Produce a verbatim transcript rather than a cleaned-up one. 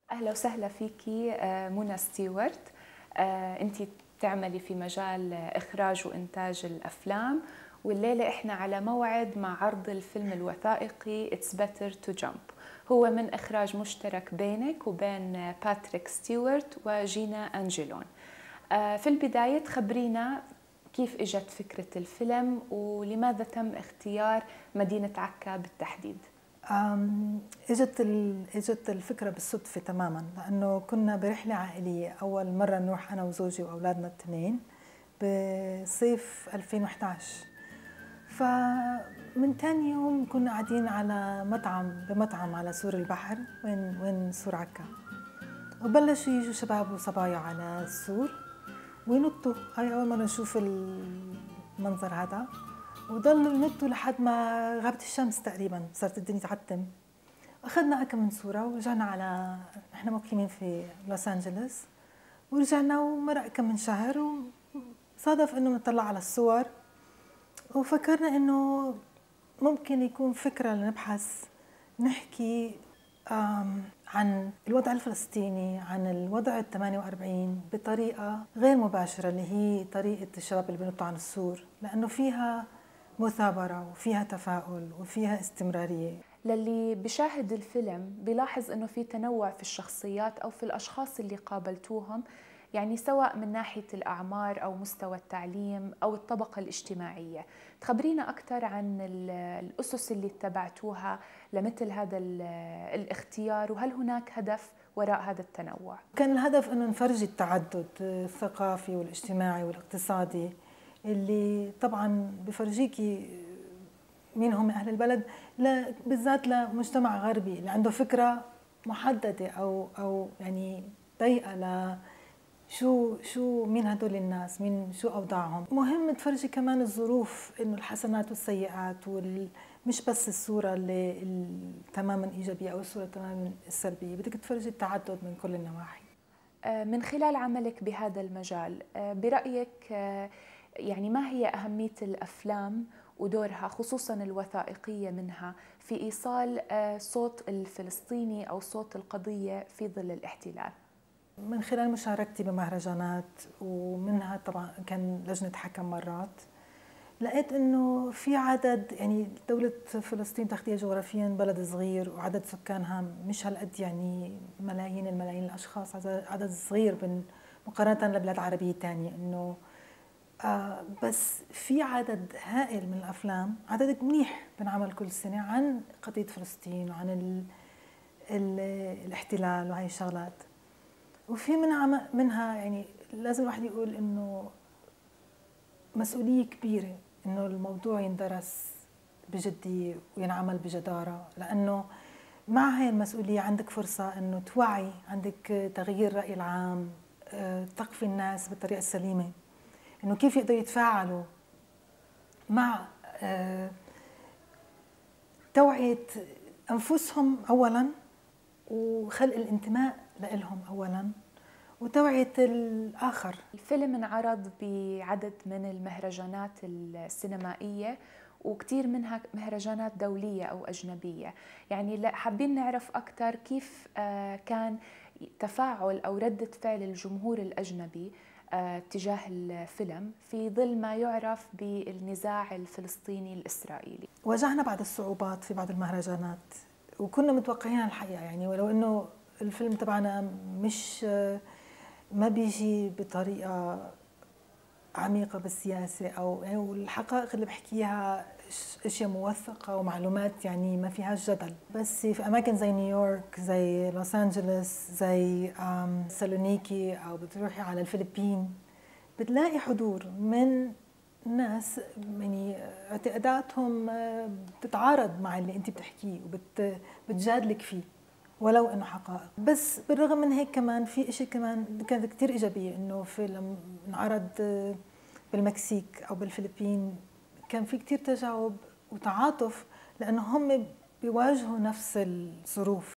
أهلا وسهلا فيكي آه، منى ستيوارت. آه، أنت تعملي في مجال إخراج وإنتاج الأفلام، والليلة إحنا على موعد مع عرض الفيلم الوثائقي It's Better to Jump. هو من إخراج مشترك بينك وبين باتريك ستيوارت وجينا أنجلون. آه، في البداية تخبرينا كيف إجت فكرة الفيلم ولماذا تم اختيار مدينة عكا بالتحديد؟ أم، اجت ال- اجت الفكره بالصدفه تماما، لانه كنا برحله عائليه اول مره نروح انا وزوجي واولادنا الاثنين بصيف ألفين وأحد عشر. فمن ثاني يوم كنا قاعدين على مطعم بمطعم على سور البحر، وين وين سور عكا، وبلشوا يجوا شباب وصبايا على السور وينطوا. هاي اول مره نشوف المنظر هذا، وضلوا ينطوا لحد ما غابت الشمس تقريبا، صارت الدنيا تعتم. أخذنا كم من صورة ورجعنا على، إحنا مقيمين في لوس أنجلوس، ورجعنا ومرق كم من شهر، وصادف إنه نطلع على الصور وفكرنا إنه ممكن يكون فكرة لنبحث نحكي آم، عن الوضع الفلسطيني، عن الوضع ال ثمانية وأربعين بطريقة غير مباشرة، اللي هي طريقة الشباب اللي بينطوا عن السور، لأنه فيها مثابرة وفيها تفاؤل وفيها استمرارية. للي بشاهد الفيلم بيلاحظ انه في تنوع في الشخصيات او في الاشخاص اللي قابلتوهم، يعني سواء من ناحية الأعمار أو مستوى التعليم أو الطبقة الاجتماعية. تخبرينا أكثر عن ال- الأسس اللي اتبعتوها لمثل هذا ال- الاختيار، وهل هناك هدف وراء هذا التنوع؟ كان الهدف انه نفرجي التعدد الثقافي والاجتماعي والاقتصادي، اللي طبعا بفرجيكي مين هم اهل البلد، لا بالذات لمجتمع غربي اللي عنده فكره محدده او او يعني ضيقه ل شو شو مين هدول الناس، مين شو اوضاعهم. مهم تفرجي كمان الظروف، انه الحسنات والسيئات، وال مش بس الصوره اللي ال- تماما ايجابيه او الصوره تماما السلبيه، بدك تفرجي التعدد من كل النواحي. آه، من خلال عملك بهذا المجال، آه، برأيك آه، يعني ما هي أهمية الأفلام ودورها خصوصاً الوثائقية منها في إيصال آه، صوت الفلسطيني أو صوت القضية في ظل الاحتلال؟ من خلال مشاركتي بمهرجانات، ومنها طبعا كان لجنة حكم مرات، لقيت انه في عدد، يعني دولة فلسطين تحديدا جغرافيا بلد صغير وعدد سكانها مش هالقد، يعني ملايين الملايين الاشخاص، عدد صغير بن- مقارنة لبلاد عربية تانية. انه آه بس في عدد هائل من الافلام، عدد منيح بنعمل كل سنة عن قضية فلسطين وعن ال ال الاحتلال وهي الشغلات. وفي منها منها يعني لازم الواحد يقول انه مسؤولية كبيرة انه الموضوع يندرس بجدية وينعمل بجدارة، لانه مع هاي المسؤولية عندك فرصة انه توعي، عندك تغيير الرأي العام، آه، تثقفي الناس بالطريقة السليمة، انه كيف يقدروا يتفاعلوا مع آه، توعية انفسهم اولا، وخلق الانتماء لهم اولا، وتوعية الآخر. الفيلم انعرض بعدد من المهرجانات السينمائية، وكثير منها مهرجانات دولية أو أجنبية. يعني لا- حابين نعرف أكثر كيف آه، كان تفاعل أو ردة فعل الجمهور الأجنبي آه، تجاه الفيلم في ظل ما يعرف بالنزاع الفلسطيني الإسرائيلي. واجهنا بعض الصعوبات في بعض المهرجانات، وكنا متوقعين الحقيقة، يعني ولو انه الفيلم تبعنا مش ما بيجي بطريقة عميقة بالسياسة، او يعني والحقائق اللي بحكيها اشياء موثقة ومعلومات يعني ما فيهاش جدل. بس في اماكن زي نيويورك، زي لوس انجلوس، زي آم، سالونيكي، او بتروحي على الفلبين، بتلاقي حضور من ناس يعني اعتقاداتهم آه، بتتعارض مع اللي انت بتحكيه وبتجادلك فيه، ولو انه حقائق. بس بالرغم من هيك كمان في اشي كمان كانت كتير ايجابيه، انه في لما انعرض آه، بالمكسيك او بالفلبين كان في كتير تجاوب وتعاطف، لانه هم بيواجهوا نفس الظروف.